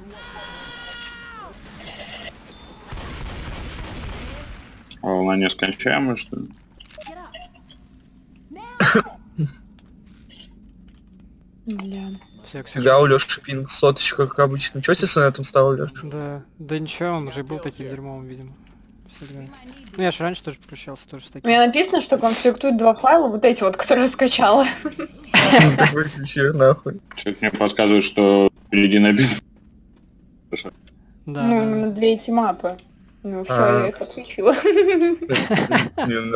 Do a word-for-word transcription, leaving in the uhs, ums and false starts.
Волна нескончаемая, что ли? Бля. Я у Лёши пинг соточка, как обычно. Чё тебе на этом стал, Лёш? Да, да ничего, он уже был таким дерьмовым, видимо. Всегда. Ну я же раньше тоже прощался, тоже с У таким. меня написано, что конфликтуют два файла, вот эти вот, которые я скачала. Так вообще нахуй. Что-то мне подсказывает, что впереди написано. Да, Ну, да, именно да. для эти мапы. Ну, все, А. я их отключила. Не,